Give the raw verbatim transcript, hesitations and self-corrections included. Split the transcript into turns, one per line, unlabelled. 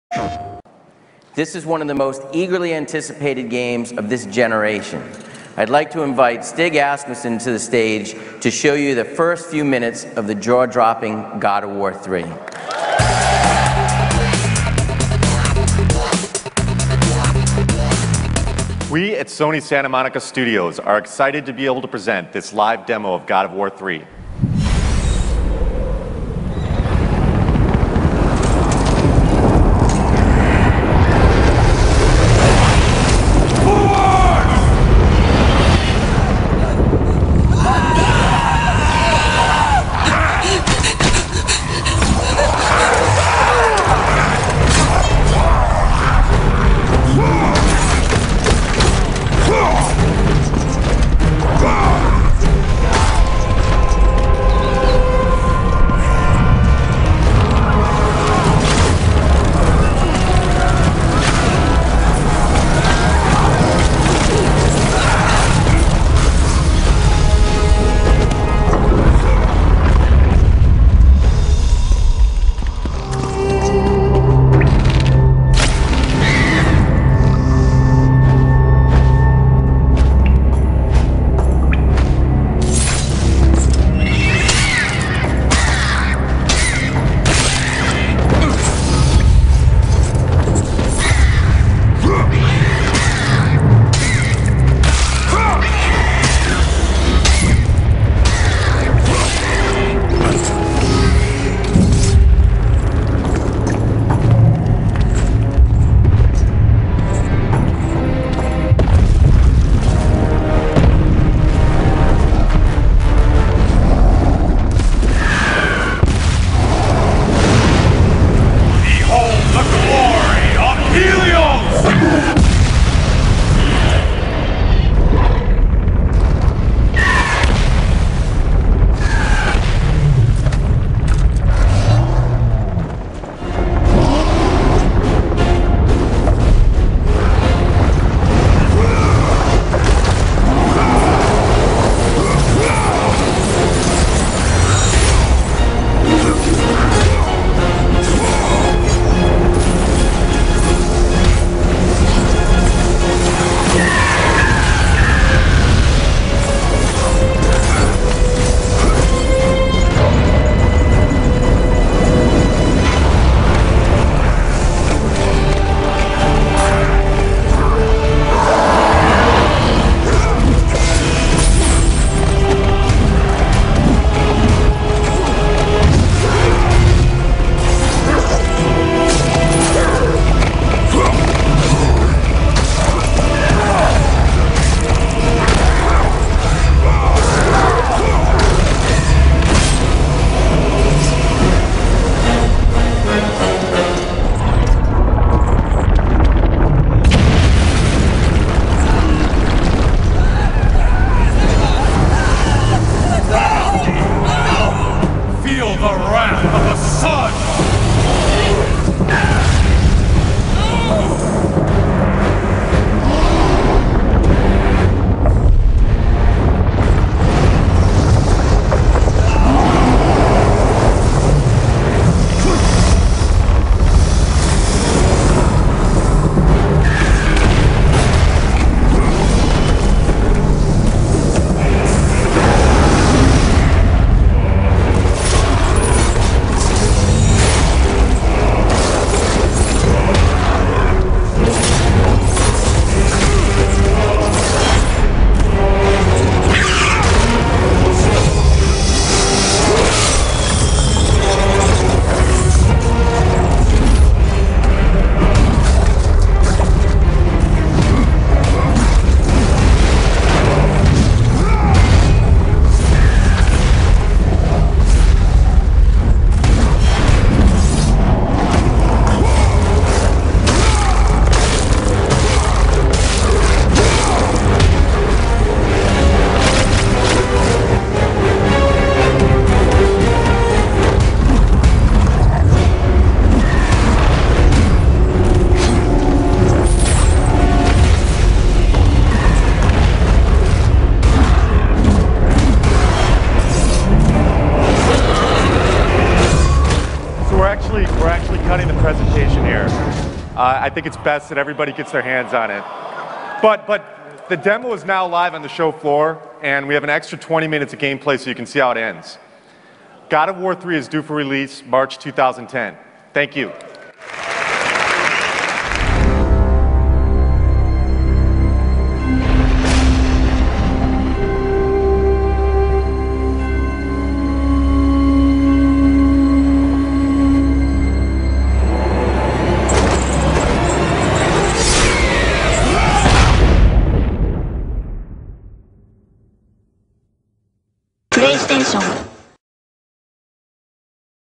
This is one of the most eagerly anticipated games of this generation. I'd like to invite Stig Asmussen to the stage to show you the first few minutes of the jaw-dropping God of War three.
We at Sony Santa Monica Studios are excited to be able to present this live demo of God of War three. actually, we're actually cutting the presentation here. Uh, I think it's best that everybody gets their hands on it. But, but the demo is now live on the show floor, and we have an extra twenty minutes of gameplay so you can see how it ends. God of War three is due for release March two thousand ten. Thank you.